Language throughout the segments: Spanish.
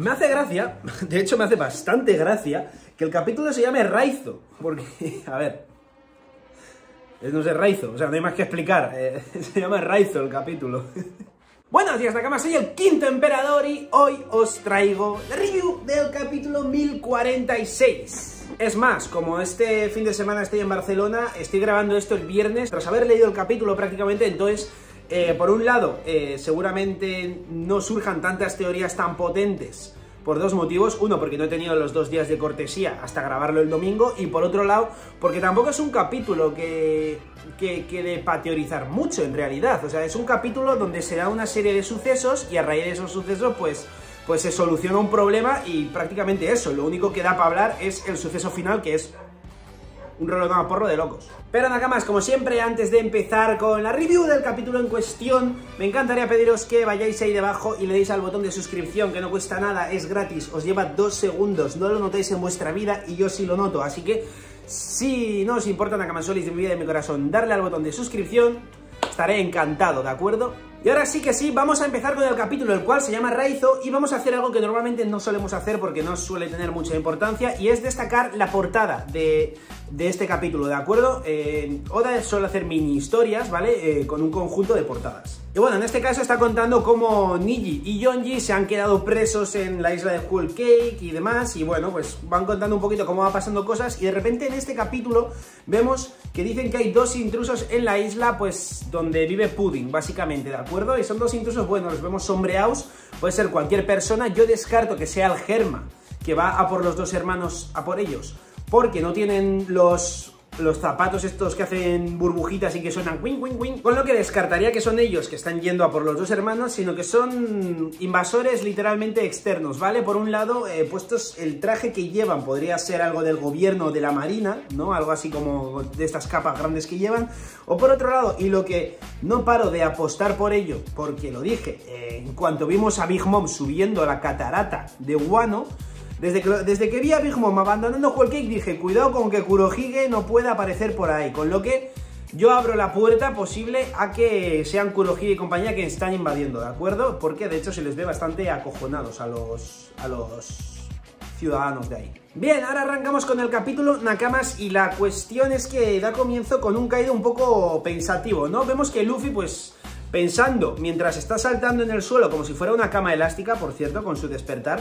Me hace gracia, de hecho me hace bastante gracia, que el capítulo se llame Raizo, porque, a ver, no sé, Raizo, o sea, no hay más que explicar, se llama Raizo el capítulo. Buenos días, Nakama, soy el quinto emperador y hoy os traigo la review del capítulo 1046. Es más, como este fin de semana estoy en Barcelona, estoy grabando esto el viernes, tras haber leído el capítulo prácticamente, entonces... por un lado, seguramente no surjan tantas teorías tan potentes por dos motivos. Uno, porque no he tenido los 2 días de cortesía hasta grabarlo el domingo. Y por otro lado, porque tampoco es un capítulo que de pa' teorizar mucho en realidad. O sea, es un capítulo donde se da una serie de sucesos y a raíz de esos sucesos, pues se soluciona un problema y prácticamente eso. Lo único que da para hablar es el suceso final, que es... un rollo a porro de locos. Pero Nakamas, como siempre, antes de empezar con la review del capítulo en cuestión, me encantaría pediros que vayáis ahí debajo y le deis al botón de suscripción, que no cuesta nada, es gratis, os lleva 2 segundos, no lo notáis en vuestra vida y yo sí lo noto, así que si no os importa, Nakamasolis de mi vida y de mi corazón, darle al botón de suscripción, estaré encantado, ¿de acuerdo? Y ahora sí que sí, vamos a empezar con el capítulo, el cual se llama Raizo, y vamos a hacer algo que normalmente no solemos hacer porque no suele tener mucha importancia, y es destacar la portada de este capítulo, ¿de acuerdo? Oda suele hacer mini historias, ¿vale? Con un conjunto de portadas. Y bueno, en este caso está contando cómo Niji y Yonji se han quedado presos en la isla de Whole Cake y demás, y bueno, pues van contando un poquito cómo va pasando cosas, y de repente en este capítulo vemos que dicen que hay 2 intrusos en la isla, pues donde vive Pudding, básicamente, ¿de acuerdo? Y son 2 intrusos, bueno, los vemos sombreados, puede ser cualquier persona, yo descarto que sea el Germa, que va a por los 2 hermanos, a por ellos, porque no tienen los zapatos estos que hacen burbujitas y que suenan wing, wing, wing, con lo que descartaría que son ellos que están yendo a por los 2 hermanos, sino que son invasores literalmente externos, ¿vale? Por un lado, puestos el traje que llevan podría ser algo del gobierno o de la marina, ¿no? Algo así como de estas capas grandes que llevan, o por otro lado, y lo que no paro de apostar por ello, porque lo dije, en cuanto vimos a Big Mom subiendo la catarata de Wano, desde que vi a Big Mom abandonando Whole Cake dije, cuidado con que Kurohige no pueda aparecer por ahí, con lo que yo abro la puerta posible a que sean Kurohige y compañía que están invadiendo, ¿de acuerdo? Porque de hecho se les ve bastante acojonados a los ciudadanos de ahí. Bien, ahora arrancamos con el capítulo, Nakamas, y la cuestión es que da comienzo con un Kaido un poco pensativo, ¿no? Vemos que Luffy, pues... pensando, mientras está saltando en el suelo como si fuera una cama elástica, por cierto, con su despertar,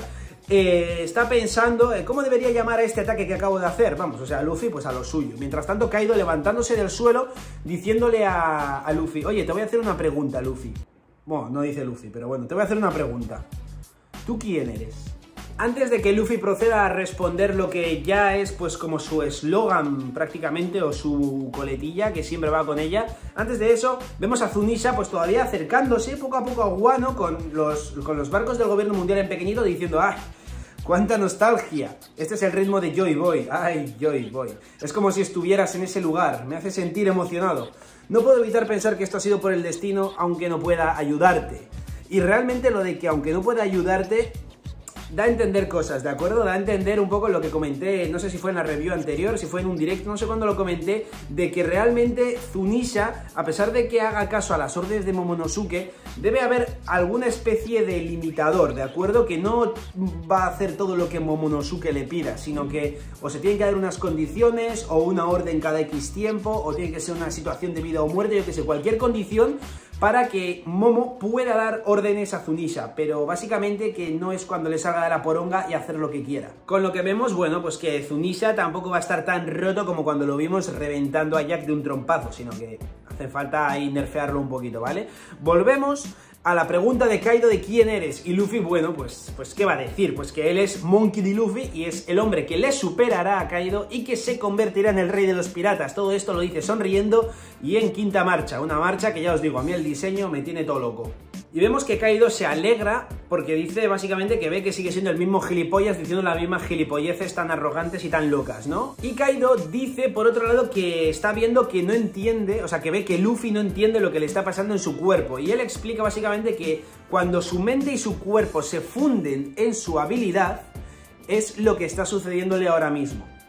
está pensando cómo debería llamar a este ataque que acabo de hacer. Vamos, o sea, Luffy pues a lo suyo. Mientras tanto, Kaido levantándose del suelo, diciéndole a Luffy, oye, te voy a hacer una pregunta, Luffy. Bueno, no dice Luffy, pero bueno, te voy a hacer una pregunta. ¿Tú quién eres? Antes de que Luffy proceda a responder lo que ya es pues como su eslogan prácticamente, o su coletilla que siempre va con ella, antes de eso vemos a Zunisha pues todavía acercándose poco a poco a Wano con los barcos del gobierno mundial en pequeñito, diciendo ¡ay! ¡Cuánta nostalgia! Este es el ritmo de Joy Boy. ¡Ay, Joy Boy! Es como si estuvieras en ese lugar, me hace sentir emocionado. No puedo evitar pensar que esto ha sido por el destino, aunque no pueda ayudarte. Y realmente lo de que aunque no pueda ayudarte... da a entender cosas, ¿de acuerdo? Da a entender un poco lo que comenté, no sé si fue en la review anterior, si fue en un directo, no sé cuándo lo comenté, de que realmente Zunisha, a pesar de que haga caso a las órdenes de Momonosuke, debe haber alguna especie de limitador, ¿de acuerdo? Que no va a hacer todo lo que Momonosuke le pida, sino que o se tienen que dar unas condiciones, o una orden cada X tiempo, o tiene que ser una situación de vida o muerte, yo que sé, cualquier condición para que Momo pueda dar órdenes a Zunisha, pero básicamente que no es cuando le salga de la poronga y hacer lo que quiera. Con lo que vemos, bueno, pues que Zunisha tampoco va a estar tan roto como cuando lo vimos reventando a Jack de un trompazo, sino que hace falta ahí nerfearlo un poquito, ¿vale? Volvemos a la pregunta de Kaido de quién eres, y Luffy, bueno, pues ¿qué va a decir? Pues que él es Monkey D. Luffy y es el hombre que le superará a Kaido y que se convertirá en el rey de los piratas. Todo esto lo dice sonriendo y en quinta marcha, una marcha que ya os digo, a mí el diseño me tiene todo loco. Y vemos que Kaido se alegra porque dice básicamente que ve que sigue siendo el mismo gilipollas diciendo las mismas gilipolleces tan arrogantes y tan locas, ¿no? Y Kaido dice, por otro lado, que está viendo que no entiende, o sea, que ve que Luffy no entiende lo que le está pasando en su cuerpo. Y él explica básicamente que cuando su mente y su cuerpo se funden en su habilidad, es lo que está sucediéndole ahora mismo.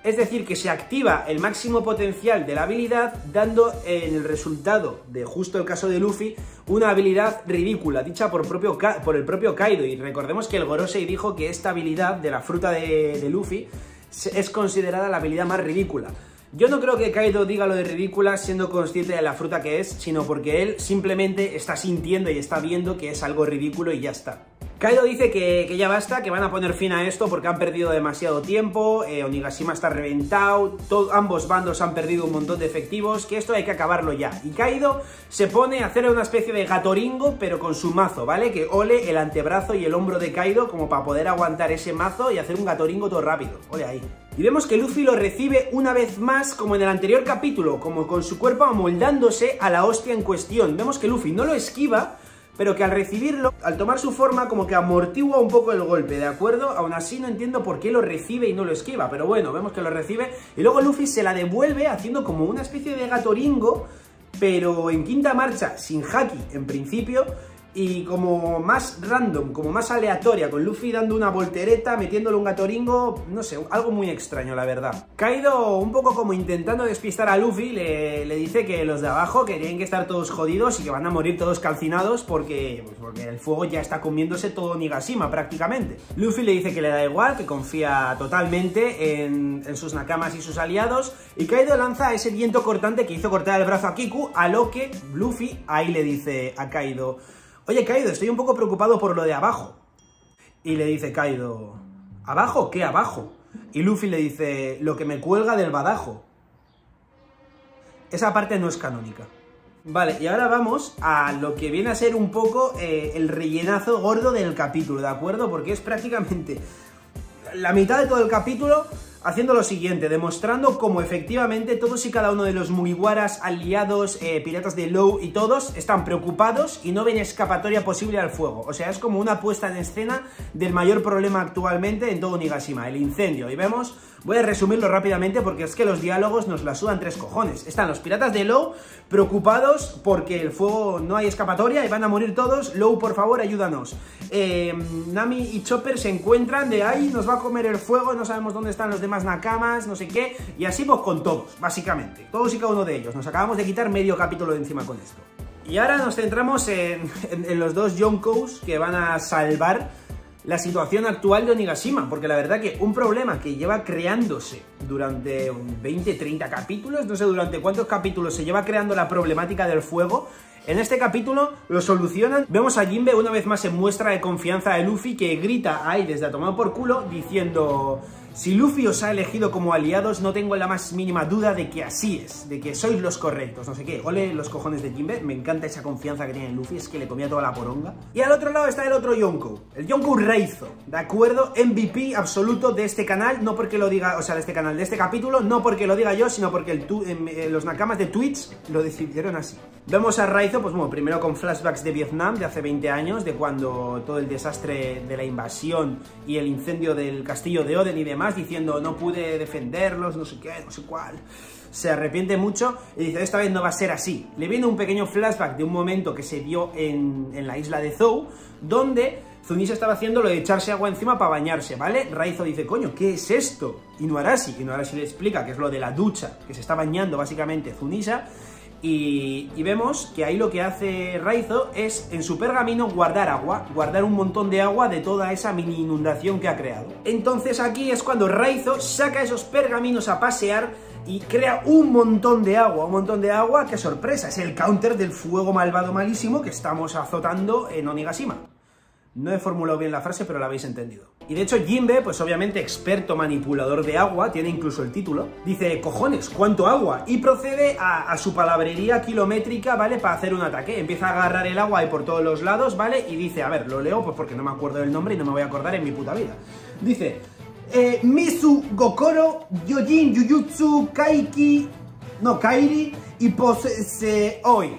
Es decir, que se activa el máximo potencial de la habilidad, dando en el resultado de justo el caso de Luffy, una habilidad ridícula, dicha por el propio Kaido. Y recordemos que el Gorosei dijo que esta habilidad de la fruta de Luffy es considerada la habilidad más ridícula. Yo no creo que Kaido diga lo de ridícula siendo consciente de la fruta que es, sino porque él simplemente está sintiendo y está viendo que es algo ridículo y ya está. Kaido dice que ya basta, que van a poner fin a esto porque han perdido demasiado tiempo, Onigashima está reventado, ambos bandos han perdido un montón de efectivos, que esto hay que acabarlo ya. Y Kaido se pone a hacer una especie de gatoringo, pero con su mazo, ¿vale? Que ole el antebrazo y el hombro de Kaido como para poder aguantar ese mazo y hacer un gatoringo todo rápido. Ole ahí. Y vemos que Luffy lo recibe una vez más, como en el anterior capítulo, como con su cuerpo amoldándose a la hostia en cuestión. Vemos que Luffy no lo esquiva, pero que al recibirlo, al tomar su forma, como que amortigua un poco el golpe, ¿de acuerdo? Aún así no entiendo por qué lo recibe y no lo esquiva, pero bueno, vemos que lo recibe, y luego Luffy se la devuelve haciendo como una especie de gatoringo, pero en quinta marcha, sin haki en principio, y como más random, como más aleatoria, con Luffy dando una voltereta, metiéndole un gatoringo, no sé, algo muy extraño, la verdad. Kaido, un poco como intentando despistar a Luffy, le dice que los de abajo que tienen que estar todos jodidos y que van a morir todos calcinados porque el fuego ya está comiéndose todo Onigashima prácticamente. Luffy le dice que le da igual, que confía totalmente en sus nakamas y sus aliados, y Kaido lanza ese viento cortante que hizo cortar el brazo a Kiku, a lo que Luffy ahí le dice a Kaido: oye, Kaido, estoy un poco preocupado por lo de abajo. Y le dice Kaido: ¿abajo? ¿Qué abajo? Y Luffy le dice: lo que me cuelga del badajo. Esa parte no es canónica. Vale, y ahora vamos a lo que viene a ser un poco el rellenazo gordo del capítulo, ¿de acuerdo? Porque es prácticamente la mitad de todo el capítulo haciendo lo siguiente, demostrando cómo efectivamente todos y cada uno de los Mugiwaras, aliados, piratas de Law y todos están preocupados y no ven escapatoria posible al fuego. O sea, es como una puesta en escena del mayor problema actualmente en todo Onigashima, el incendio. Y vemos, voy a resumirlo rápidamente porque es que los diálogos nos la sudan tres cojones. Están los piratas de Law preocupados porque el fuego no hay escapatoria y van a morir todos. Law, por favor, ayúdanos. Nami y Chopper se encuentran de ahí, nos va a comer el fuego, no sabemos dónde están los demás nakamas, no sé qué, y así pues con todos, básicamente, todos y cada uno de ellos. Nos acabamos de quitar medio capítulo de encima con esto. Y ahora nos centramos en los dos Yonkous que van a salvar la situación actual de Onigashima, porque la verdad que un problema que lleva creándose durante 20-30 capítulos, no sé durante cuántos capítulos se lleva creando la problemática del fuego, en este capítulo lo solucionan. Vemos a Jinbe una vez más en muestra de confianza de Luffy, que grita ahí desde a tomar por culo diciendo: si Luffy os ha elegido como aliados, no tengo la más mínima duda de que así es, de que sois los correctos, no sé qué. Ole los cojones de Jinbe, me encanta esa confianza que tiene en Luffy, es que le comía toda la poronga. Y al otro lado está el otro Yonkou, el Yonkou Reizo, ¿de acuerdo? MVP absoluto de este canal, no porque lo diga, o sea, de este canal, de este capítulo, no porque lo diga yo, sino porque los nakamas de Twitch lo decidieron así. Vemos a Reizo, pues bueno, primero con flashbacks de Vietnam, de hace 20 años, de cuando todo el desastre de la invasión y el incendio del castillo de Oden y demás, diciendo: no pude defenderlos, no sé qué, no sé cuál. Se arrepiente mucho y dice: esta vez no va a ser así. Le viene un pequeño flashback de un momento que se dio en la isla de Zou, donde Zunisha estaba haciendo lo de echarse agua encima para bañarse, ¿vale? Reizo dice: coño, ¿qué es esto? Inuarashi le explica que es lo de la ducha, que se está bañando básicamente Zunisha. Y vemos que ahí lo que hace Reizo es, en su pergamino, guardar agua, guardar un montón de agua de toda esa mini inundación que ha creado. Entonces aquí es cuando Reizo saca esos pergaminos a pasear y crea un montón de agua, ¡qué sorpresa! Es el counter del fuego malvado malísimo que estamos azotando en Onigashima. No he formulado bien la frase, pero la habéis entendido. Y de hecho Jinbe, pues obviamente experto manipulador de agua, tiene incluso el título, dice: cojones, ¿cuánto agua? Y procede a su palabrería kilométrica, ¿vale? Para hacer un ataque. Empieza a agarrar el agua ahí por todos los lados, ¿vale? Y dice, a ver, lo leo pues porque no me acuerdo del nombre y no me voy a acordar en mi puta vida. Dice: Misu Gokoro Yojin Jujutsu Kaiki no Kairi y Poseoi.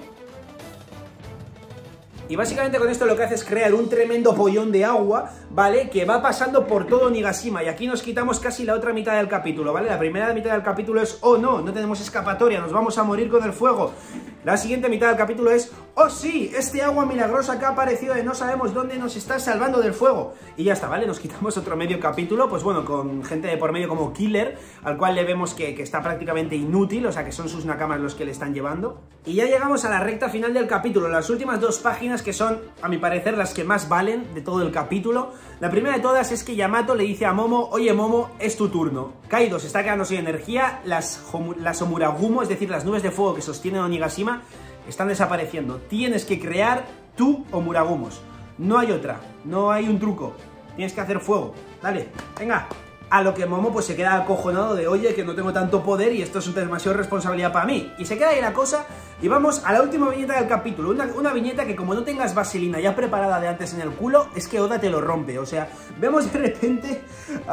Y básicamente con esto lo que hace es crear un tremendo pollón de agua, ¿vale? Que va pasando por todo Onigashima. Y aquí nos quitamos casi la otra mitad del capítulo, ¿vale? La primera mitad del capítulo es: oh no, no tenemos escapatoria, nos vamos a morir con el fuego. La siguiente mitad del capítulo es: ¡oh sí! Este agua milagrosa que ha aparecido de no sabemos dónde nos está salvando del fuego. Y ya está, ¿vale? Nos quitamos otro medio capítulo, pues bueno, con gente de por medio como Killer, al cual le vemos que está prácticamente inútil, o sea que son sus nakamas los que le están llevando. Y ya llegamos a la recta final del capítulo, las últimas 2 páginas que son, a mi parecer, las que más valen de todo el capítulo. La primera de todas es que Yamato le dice a Momo, oye Momo, es tu turno. Kaido se está quedando sin energía, las Omuragumo, es decir, las nubes de fuego que sostienen Onigashima, están desapareciendo. Tienes que crear tú Omuragumos. No hay otra, no hay un truco. Tienes que hacer fuego. Dale, venga. A lo que Momo pues se queda acojonado de, oye, que no tengo tanto poder y esto es demasiada responsabilidad para mí. Y se queda ahí la cosa y vamos a la última viñeta del capítulo. Una viñeta que como no tengas vaselina ya preparada de antes en el culo, es que Oda te lo rompe. O sea, vemos de repente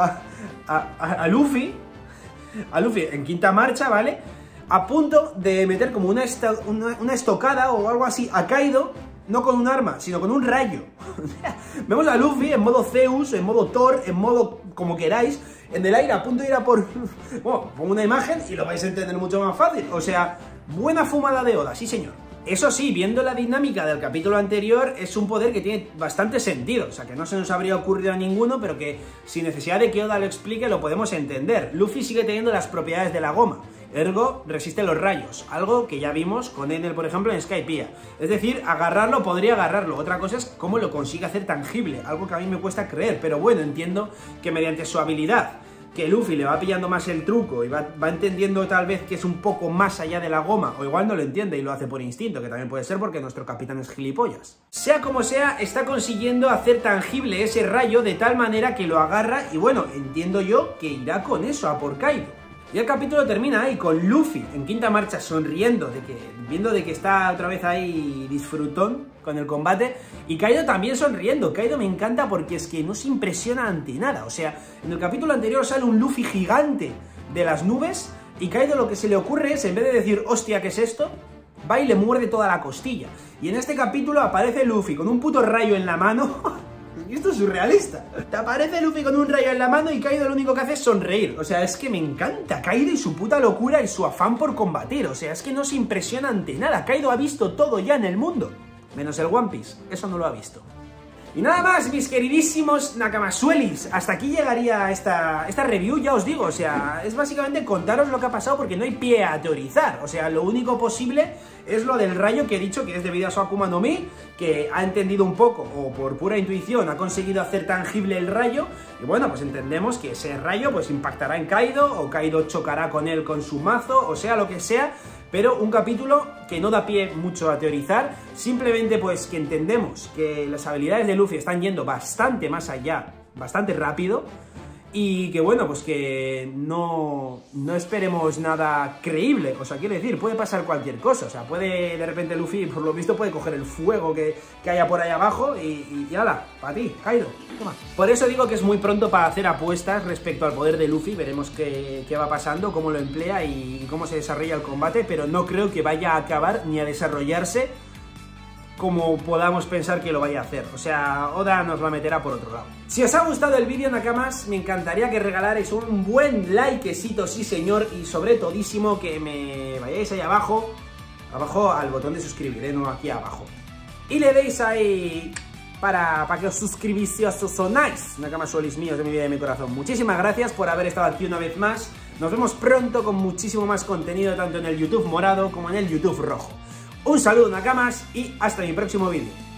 a Luffy en quinta marcha, ¿vale? A punto de meter como una estocada o algo así a Kaido, no con un arma, sino con un rayo. Vemos a Luffy en modo Zeus, en modo Thor, en modo como queráis, en el aire, a punto de ir a por... Bueno, pongo una imagen y lo vais a entender mucho más fácil. O sea, buena fumada de Oda, sí señor. Eso sí, viendo la dinámica del capítulo anterior, es un poder que tiene bastante sentido. O sea, que no se nos habría ocurrido a ninguno, pero que sin necesidad de que Oda lo explique, lo podemos entender. Luffy sigue teniendo las propiedades de la goma. Ergo, resiste los rayos, algo que ya vimos con Enel, por ejemplo, en Skypiea. Es decir, agarrarlo, podría agarrarlo. Otra cosa es cómo lo consigue hacer tangible, algo que a mí me cuesta creer, pero bueno, entiendo que mediante su habilidad, que Luffy le va pillando más el truco y va entendiendo tal vez que es un poco más allá de la goma, o igual no lo entiende y lo hace por instinto, que también puede ser porque nuestro capitán es gilipollas. Sea como sea, está consiguiendo hacer tangible ese rayo de tal manera que lo agarra y bueno, entiendo yo que irá con eso a por Kaido. Y el capítulo termina ahí con Luffy en quinta marcha sonriendo, viendo de que está otra vez ahí disfrutón con el combate, y Kaido también sonriendo. Kaido me encanta porque es que no se impresiona ante nada. O sea, en el capítulo anterior sale un Luffy gigante de las nubes y Kaido lo que se le ocurre es, en vez de decir, hostia, ¿qué es esto?, va y le muerde toda la costilla. Y en este capítulo aparece Luffy con un puto rayo en la mano. Y esto es surrealista. Te aparece Luffy con un rayo en la mano y Kaido lo único que hace es sonreír. O sea, es que me encanta Kaido y su puta locura y su afán por combatir. O sea, es que no se impresiona ante nada. Kaido ha visto todo ya en el mundo. Menos el One Piece. Eso no lo ha visto. Y nada más, mis queridísimos Nakamasuelis, hasta aquí llegaría esta review, ya os digo. O sea, es básicamente contaros lo que ha pasado porque no hay pie a teorizar. O sea, lo único posible es lo del rayo que he dicho que es debido a su Akuma no Mi, que ha entendido un poco, o por pura intuición, ha conseguido hacer tangible el rayo. Y bueno, pues entendemos que ese rayo pues impactará en Kaido, o Kaido chocará con él con su mazo, o sea, lo que sea. Pero un capítulo que no da pie mucho a teorizar, simplemente pues que entendemos que las habilidades de Luffy están yendo bastante más allá, bastante rápido, y que bueno, pues que no esperemos nada creíble. O sea, quiero decir, puede pasar cualquier cosa. O sea, puede de repente Luffy, por lo visto, puede coger el fuego que haya por ahí abajo y ala, para ti, Kaido, toma. Por eso digo que es muy pronto para hacer apuestas respecto al poder de Luffy. Veremos qué va pasando, cómo lo emplea y cómo se desarrolla el combate, pero no creo que vaya a acabar ni a desarrollarse como podamos pensar que lo vaya a hacer. O sea, Oda nos la meterá por otro lado. Si os ha gustado el vídeo, Nakamas, me encantaría que regalarais un buen likecito, sí señor, y sobre todísimo que me vayáis ahí abajo al botón de suscribir, no aquí abajo, y le deis ahí para que os suscribís si os sonáis, Nakamasuelis míos de mi vida y de mi corazón. Muchísimas gracias por haber estado aquí una vez más. Nos vemos pronto con muchísimo más contenido, tanto en el YouTube morado como en el YouTube rojo. Un saludo, Nakamas, y hasta mi próximo vídeo.